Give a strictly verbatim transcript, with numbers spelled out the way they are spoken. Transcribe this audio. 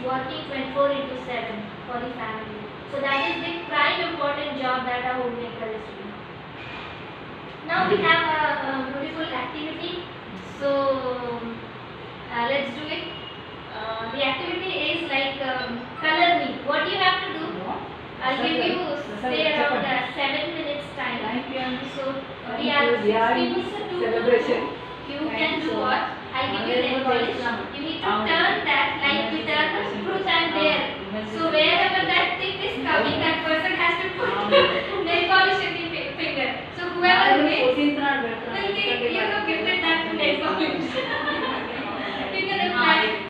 working twenty-four into seven for the family. So that is the prime important job that a homemaker is doing. Now we have a, a beautiful activity. So uh, let's do it. Uh, the activity is like um, color me. What you have to do? I'll give you say around uh, seven minutes time. So we are sixty minutes to do. You can do what? I'll give you ten minutes. You need to turn that